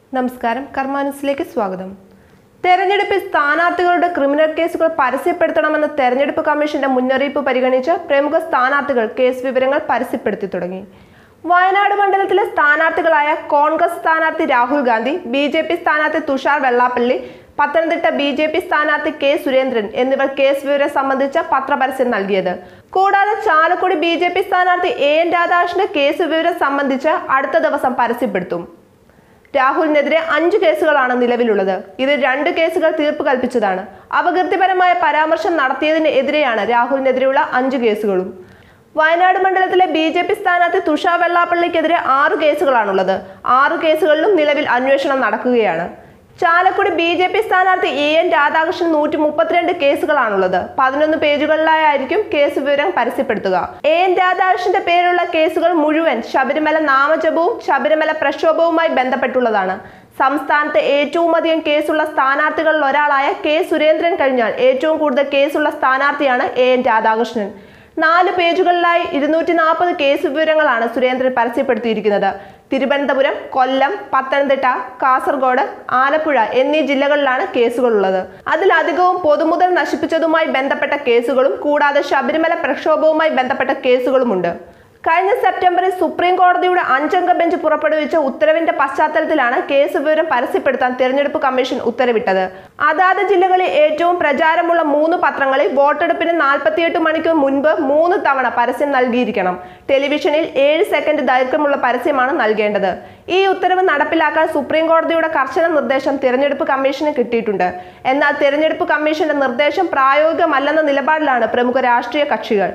നമസ്കാരം, കർമ്മ ന്യൂസിലേക്ക് സ്വാഗതം. തെരഞ്ഞെടുപ്പിൽ സ്ഥാനാർത്ഥികളുടെ ക്രിമിനൽ കേസുകൾ പരസ്യപ്പെടുത്തണമെന്ന തെരഞ്ഞെടുപ്പ് കമ്മീഷന്റെ മുന്നറിയിപ്പ് പരിഗണിച്ച് പ്രമുഖ സ്ഥാനാർത്ഥികൾ കേസ് വിവരങ്ങൾ പരസ്യപ്പെടുത്തി തുടങ്ങി. വയനാട് മണ്ഡലത്തിലെ സ്ഥാനാർത്ഥികളായ കോൺഗ്രസ് സ്ഥാനാർത്ഥി രാഹുൽ ഗാന്ധി, BJP സ്ഥാനാർത്ഥി തുഷാർ വെള്ളാപ്പള്ളി, പത്തനംതിട്ട BJP സ്ഥാനാർത്ഥി K. സുരേന്ദ്രൻ എന്നിവർ കേസ് വിവരം സംബന്ധിച്ച പത്രപരസ്യം നൽകിയത്. കൂടാതെ ചാലക്കുടി BJP സ്ഥാനാർത്ഥി AN രാധാകൃഷ്ണന്റെ കേസ് വിവരം സംബന്ധിച്ച് അടുത്ത ദിവസം പരസ്യപ്പെടുത്തും. രാഹുലിനെതിരെ 5 കേസുകളാണ് നിലവിലുള്ളത്. ഇതിൽ 2 കേസുകൾ തീർപ്പ് കൽപ്പിച്ചതാണ്. അപകീർത്തിപരമായ പരാമർശം നടത്തിയതിന് എതിരെയാണ് രാഹുലിനെതിരെയുള്ള 5 കേസുകളും. വയനാട് മണ്ഡലത്തിലെ BJP സ്ഥാനാർത്ഥി തുഷാർ വെള്ളാപ്പള്ളിക്കെതിരെ 6 കേസുകളാണുള്ളത്. 6 കേസുകളിലും നിലവിൽ അന്വേഷണം നടക്കുകയാണ്. ചാലക്കുടി BJP സ്ഥാനാർത്ഥി AN രാധാകൃഷ്ണൻ 132 കേസുകളാണുള്ളത്. 11 പേജുകളിലായിരിക്കും കേസ് വിവരം പരസ്യപ്പെടുത്തുക. AN രാധാകൃഷ്ണന്റെ പേരുള്ള കേസുകൾ മുഴുവൻ ശബരിമല നാമജപവും ശബരിമല പ്രക്ഷോഭവുമായി ബന്ധപ്പെട്ടുള്ളതാണ്. സംസ്ഥാനത്ത് ഏറ്റവും അധികം കേസുള്ള സ്ഥാനാർത്ഥികളിൽ ഒരാളായ K. സുരേന്ദ്രൻ കഴിഞ്ഞാൽ ഏറ്റവും കൂടുതൽ കേസുള്ള സ്ഥാനാർത്ഥിയാണ് AN രാധാകൃഷ്ണൻ. 4 പേജുകളിലായി 240 കേസ് വിവരങ്ങളാണ് സുരേന്ദ്രൻ പരസ്യപ്പെടുത്തിയിരിക്കുന്നത്. തിരുവനന്തപുരം, കൊല്ലം, പത്തനംതിട്ട, കാസർഗോഡ്, ആലപ്പുഴ എന്നീ ജില്ലകളിലാണ് കേസുകളുള്ളത്. അതിലധികവും പൊതുമുതൽ നശിപ്പിച്ചതുമായി ബന്ധപ്പെട്ട കേസുകളും കൂടാതെ ശബരിമല പ്രക്ഷോഭവുമായി ബന്ധപ്പെട്ട കേസുകളുമുണ്ട്. കഴിഞ്ഞ സെപ്റ്റംബറിൽ സുപ്രീം കോടതിയുടെ 5-അംഗ ബെഞ്ച് പുറപ്പെടുവിച്ച ഉത്തരവിന്റെ പശ്ചാത്തലത്തിലാണ് കേസ് വിവരം പരസ്യപ്പെടുത്താൻ തെരഞ്ഞെടുപ്പ് കമ്മീഷൻ ഉത്തരവിട്ടത്. അതാത് ജില്ലകളിൽ ഏറ്റവും പ്രചാരമുള്ള 3 പത്രങ്ങളിൽ വോട്ടെടുപ്പിന് 48 മണിക്കൂർ മുൻപ് 3 തവണ പരസ്യം നൽകിയിരിക്കണം. ടെലിവിഷനിൽ 7 സെക്കൻഡ് ദൈർഘ്യമുള്ള പരസ്യമാണ് നൽകേണ്ടത്. ഈ ഉത്തരവ് നടപ്പിലാക്കാൻ സുപ്രീം കോടതിയുടെ കർശന നിർദ്ദേശം തെരഞ്ഞെടുപ്പ് കമ്മീഷന് കിട്ടിയിട്ടുണ്ട്. എന്നാൽ തെരഞ്ഞെടുപ്പ് കമ്മീഷന്റെ നിർദ്ദേശം പ്രായോഗികമല്ലെന്ന നിലപാടിലാണ് പ്രമുഖ രാഷ്ട്രീയ കക്ഷികൾ.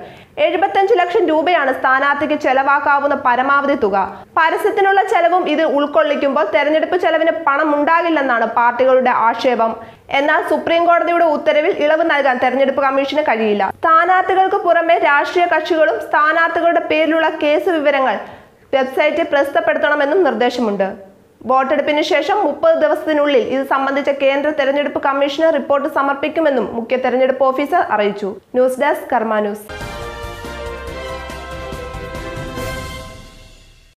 75 ലക്ഷം രൂപയാണ് സ്ഥാനാർത്ഥിക്ക് ചെലവാക്കാവുന്ന പരമാവധി തുക. പരസ്യത്തിനുള്ള ചെലവും ഇത് ഉൾക്കൊള്ളിക്കുമ്പോൾ തെരഞ്ഞെടുപ്പ് ചെലവിന് പണം ഉണ്ടാകില്ലെന്നാണ് പാർട്ടികളുടെ ആക്ഷേപം. എന്നാൽ സുപ്രീം കോടതിയുടെ ഉത്തരവിൽ ഇളവ് നൽകാൻ തെരഞ്ഞെടുപ്പ് കമ്മീഷന് കഴിയില്ല. സ്ഥാനാർത്ഥികൾക്ക് പുറമെ രാഷ്ട്രീയ കക്ഷികളും സ്ഥാനാർത്ഥികളുടെ പേരിലുള്ള കേസ് വിവരങ്ങൾ വെബ്സൈറ്റിൽ പ്രസിദ്ധപ്പെടുത്തണമെന്നും നിർദ്ദേശമുണ്ട്. വോട്ടെടുപ്പിന് ശേഷം 30 ദിവസത്തിനുള്ളിൽ ഇത് സംബന്ധിച്ച കേന്ദ്ര തെരഞ്ഞെടുപ്പ് കമ്മീഷന് റിപ്പോർട്ട് സമർപ്പിക്കുമെന്നും മുഖ്യ തെരഞ്ഞെടുപ്പ് ഓഫീസർ അറിയിച്ചു. News desk, Karma news.